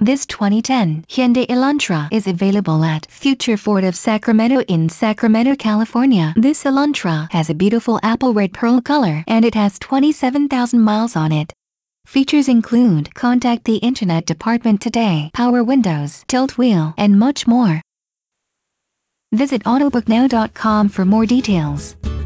This 2010 Hyundai Elantra is available at Future Ford of Sacramento in Sacramento, California. This Elantra has a beautiful apple red pearl color and it has 27,000 miles on it. Features include contact the internet department today, power windows, tilt wheel, and much more. Visit autobooknow.com for more details.